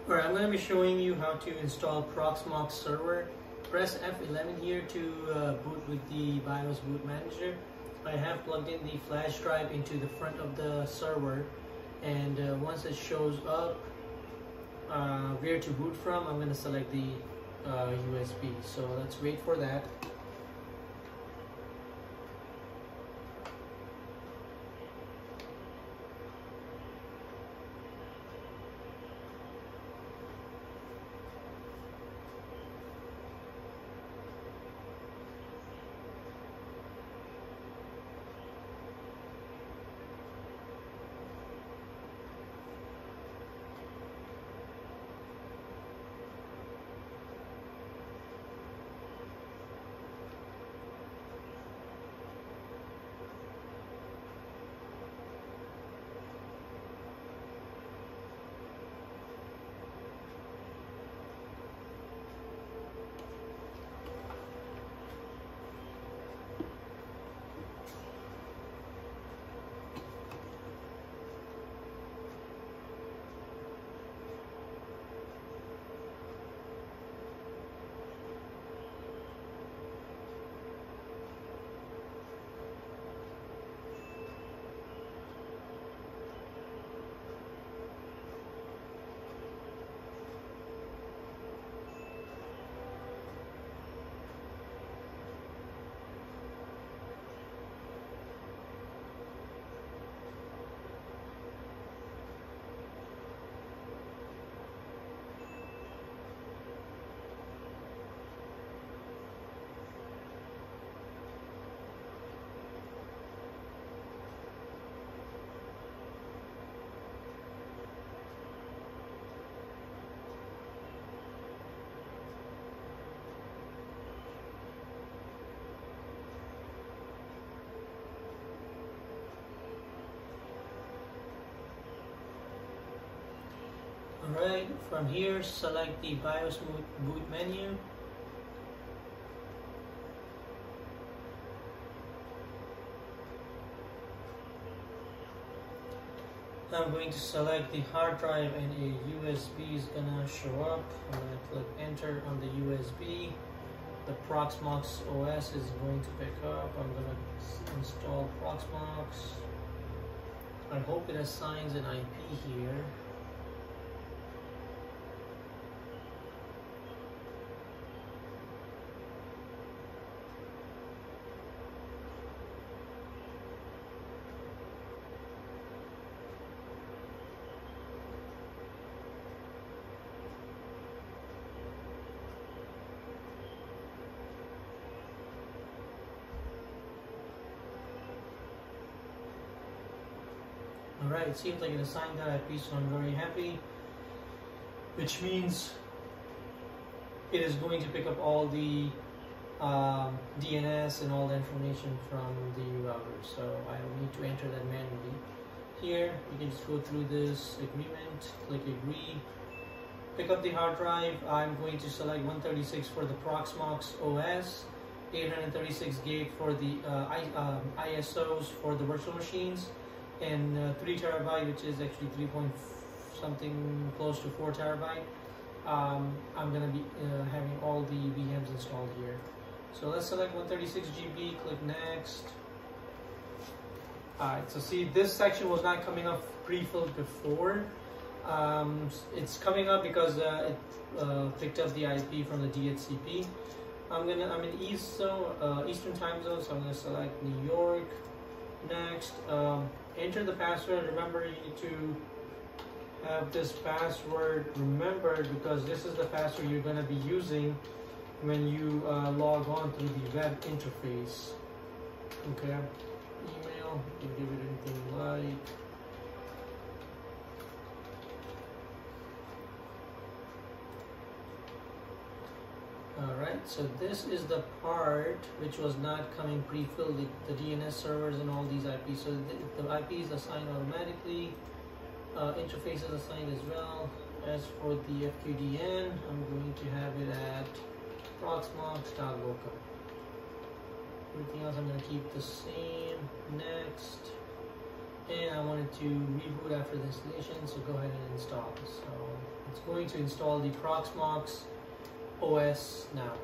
Alright, I'm going to be showing you how to install Proxmox server. Press F11 here to boot with the BIOS boot manager. I have plugged in the flash drive into the front of the server, and once it shows up where to boot from, I'm going to select the USB. So let's wait for that. Alright, from here select the BIOS boot menu. I'm going to select the hard drive, and a USB is gonna show up. I'm gonna click enter on the USB. The Proxmox OS is going to pick up. I'm gonna install Proxmox. I hope it assigns an IP here. Alright, it seems like it assigned that IP, so I'm very happy, which means it is going to pick up all the DNS and all the information from the router, so I don't need to enter that manually. Here, you can just go through this agreement, click agree, pick up the hard drive. I'm going to select 136 for the Proxmox OS, 836 gig for the ISOs for the virtual machines, and 3 terabyte, which is actually 3 point something, close to 4 terabyte. I'm going to be having all the VMs installed here. So let's select 136 GB, click next. Alright, so see, this section was not coming up pre-filled before. It's coming up because it picked up the IP from the DHCP. I'm in Eastern time zone, so I'm gonna select New York. Next, enter the password. Remember, you need to have this password remembered, because this is the password you're gonna be using when you log on through the web interface. Okay. Email, you can give it anything like. Alright, so this is the part which was not coming pre-filled, the DNS servers and all these IPs. So the IP is assigned automatically, interface is assigned as well. As for the FQDN, I'm going to have it at proxmox.local. Everything else I'm going to keep the same. Next. And I wanted to reboot after the installation, so go ahead and install. So It's going to install the Proxmox OS now.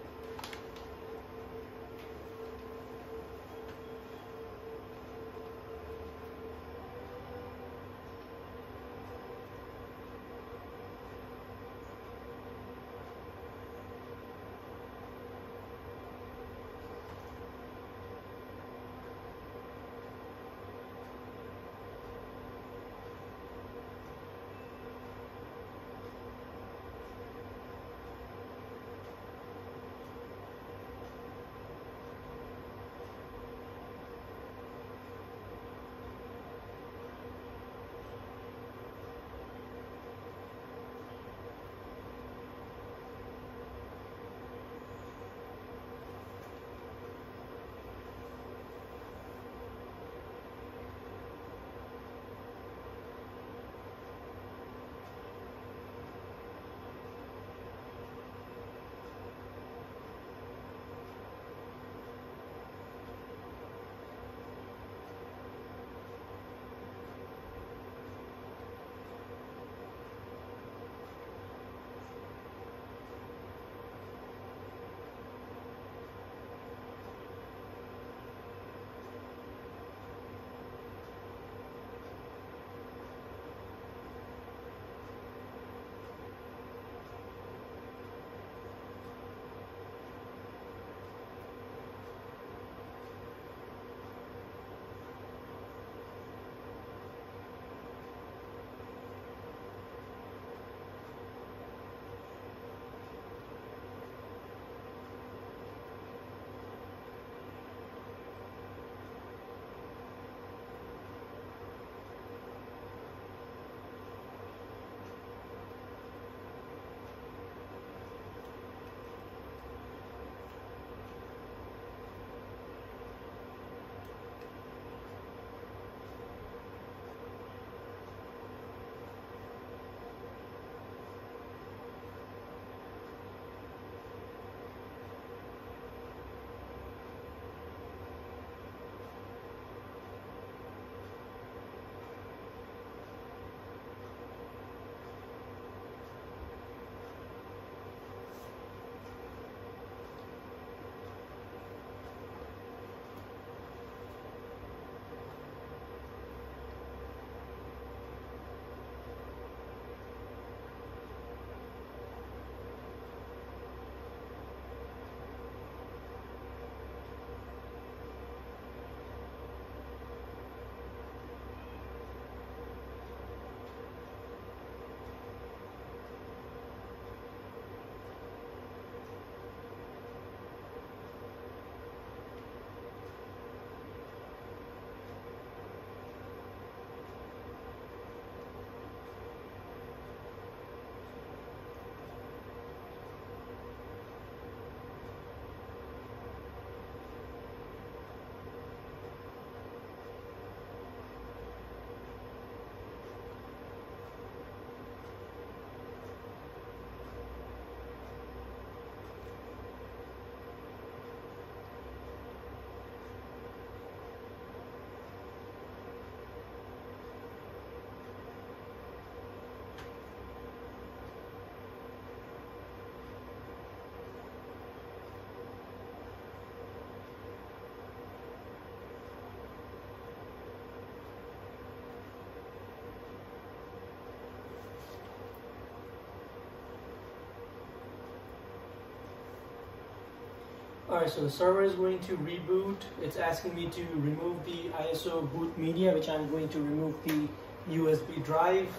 Alright, so the server is going to reboot. It's asking me to remove the ISO boot media, which I'm going to remove the USB drive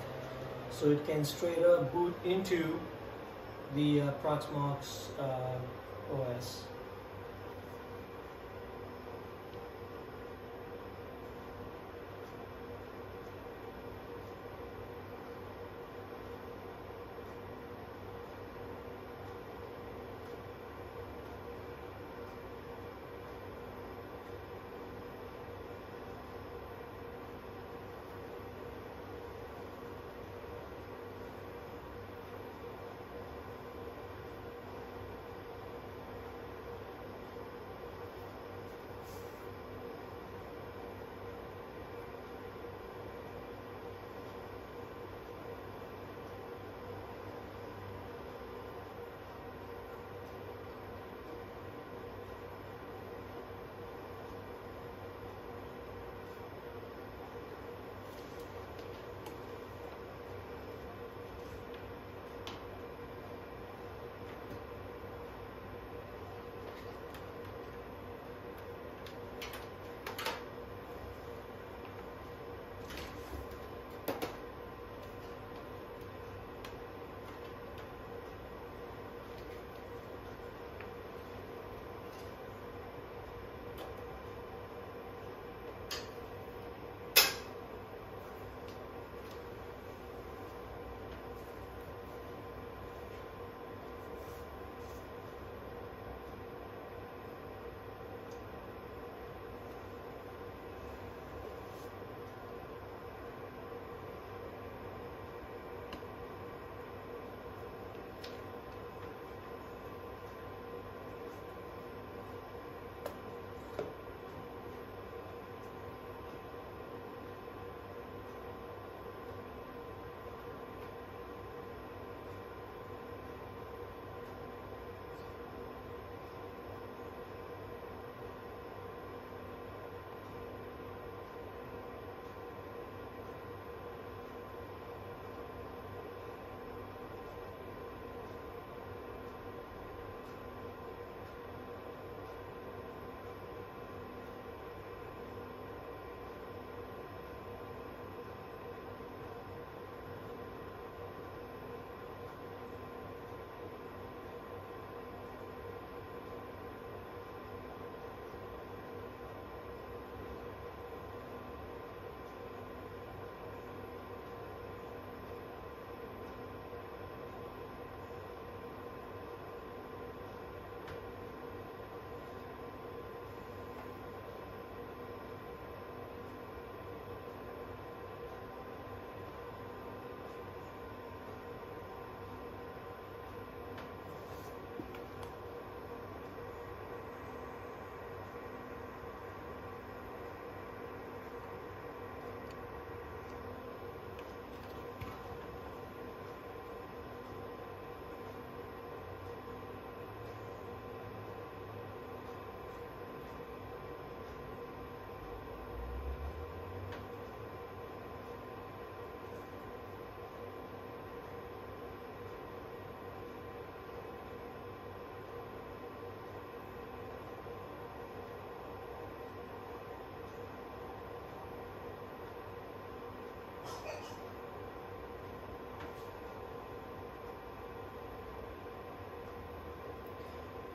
so it can straight up boot into the Proxmox OS.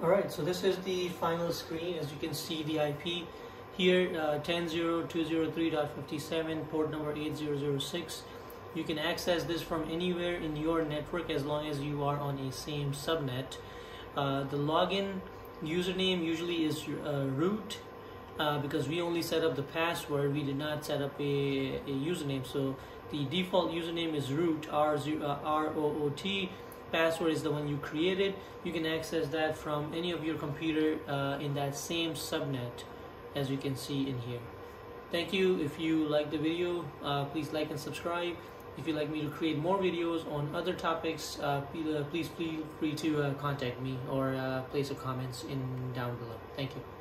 Alright, so this is the final screen. As you can see, the IP here, 10.0203.57, port number 8006. You can access this from anywhere in your network as long as you are on a same subnet. The login username usually is root, because we only set up the password. We did not set up a username. So the default username is root, R-O-O-T. Password is the one you created. You can access that from any of your computer in that same subnet, as you can see in here. Thank you. If you like the video, please like and subscribe. If you'd like me to create more videos on other topics, please feel free to contact me or place your comments down below. Thank you.